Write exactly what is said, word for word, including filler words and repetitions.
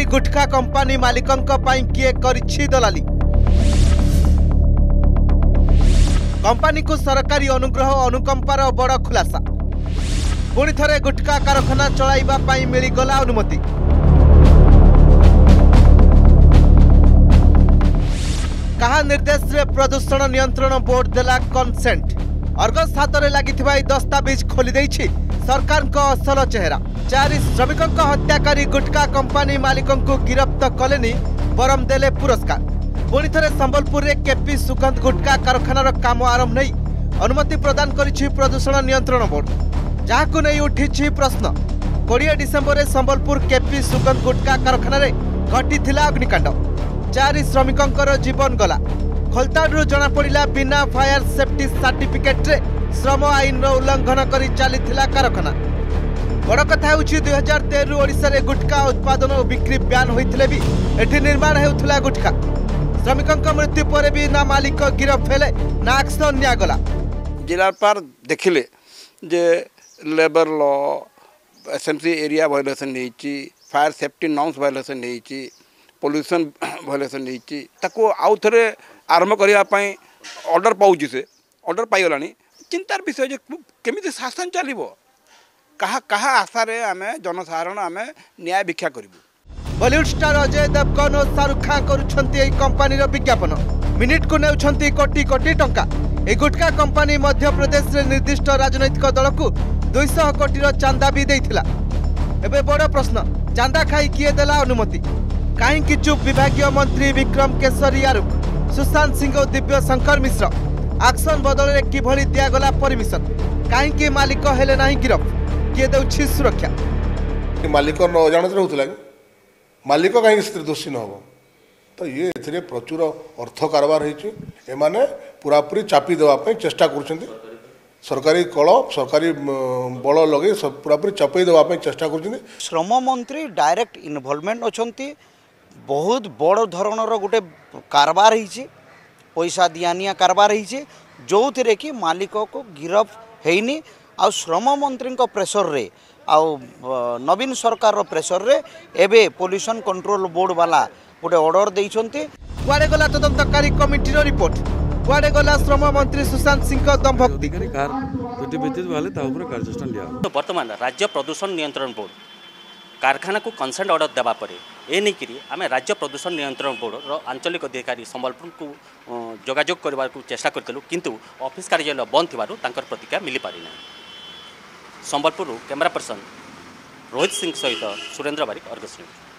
गुटखा company मालिकंक पई किए करिछि दलाली। कंपानी को सरकारी अनुग्रह अनुकंपार बड़ खुलासा। पुणी थरे गुटखा कारखाना चलाइबा पई मिलिगला अनुमति। कहा निर्देश रे प्रदूषण नियंत्रण बोर्ड देला कंसेंट। अर्गस हाथ में लगी दस्तावेज खोली देछि सरकार को असल चेहरा। चार श्रमिकों हत्याकारी गुटखा कंपानी मालिकों को गिरफ्त कलेनी बरम देले पुरस्कार। पुणी थे संबलपुर में केपी सुगंध गुटखा कारखानार काम आरंभ नहीं अनुमति प्रदान करिछि प्रदूषण नियंत्रण बोर्ड। जहां नहीं उठी प्रश्न कोड़े डिसेम्बर संबलपुर केपी सुगंध गुटखा कारखाना घटी अग्निकांड। चार श्रमिकों जीवन गला। खोलताडू जना पड़ा बिना फायर सेफ्टी सर्टिफिकेट रे श्रम आईन उल्लंघन करी चली कारखाना। बड़ कथा हूँ दुई हजार तेरु ओडिशा रे गुटखा उत्पादन और बिक्री ब्यान होते भी एठी निर्माण होता गुटखा। श्रमिकों मृत्यु पर भी ना मालिक गिरफ हेले ना एक्शन निगला। जिलापाल देखिले जे labour law SMC area violation नहीं, फायर सेफ्टी नॉर्म्स वायोलेसन नहीं, पोल्यूशन वायोलेसन नहीं, ताको आउ थरे आरंभ करने ऑर्डर पाऊँ से ऑर्डर पाईगला। चिंतार विषय केमी शासन चलो कहा कहा आशार आम जनसाधारण आम न्याय भिक्षा करूँ। बॉलीवुड स्टार अजय देवगन और शाहरुख खान करुछंती कंपानी विज्ञापन। मिनिट को नेउछंती कोटी कोटी टंका। ए गुटखा कंपानी मध्य प्रदेश रे निर्दिष्ट राजनैतिक दल को दो सौ कोटी चांदा भी देइथिला। एबे बड़ प्रश्न चांदा खाई किए देला अनुमति? कहीं चुप विभागीय मंत्री विक्रम केसरी आरोप। सुशांत सिंह और दिव्य शंकर मिश्र एक्शन बदल में किभली दिगला परमिशन? कहीं मालिक हेले ना गिरफ? किए दे सुरक्षा? मालिक अजाणत होता मालिक कहीं दोषी न हो तो ये ए प्रचुर अर्थ कारबार होने पूरापूरी चापी देवाई चेष्टा कर सरकारी कल सरकारी बल लगे पूरापूरी चापी देवाई चेष्टा कर। श्रम मंत्री डायरेक्ट इनवॉल्वमेंट अच्छा बहुत बड़ धरणर गोटे कारबार होइछि, पैसा दियानिया कारबार होइछि जो थे कि मालिक को गिरफ हैनी। आ श्रम मंत्री प्रेसर रे आ नवीन सरकार प्रेसर रे एबे पोल्यूशन कंट्रोल बोर्ड वाला गोटे ऑर्डर देइछन्ते। कुआडे गला तदंतकारी कमिटी रो रिपोर्ट? कुआडे गला श्रम मंत्री सुशांत सिंह दंभक्ति? तो वर्तमान राज्य प्रदूषण नियंत्रण बोर्ड कारखाना को कंसेंट ऑर्डर देवा परे ए नहीं करी आम राज्य प्रदूषण नियंत्रण बोर्ड रो आंचलिक अधिकारी संबलपुर को जोगाजोग करने को चेष्टा करथिलु किंतु ऑफिस कार्यालय बंद थिबारु तांकर प्रतिक्रिया मिली पारि ना। संबलपुर कैमरा पर्सन रोहित सिंह सहित सुरेंद्र बारिक, अर्गस न्यूज।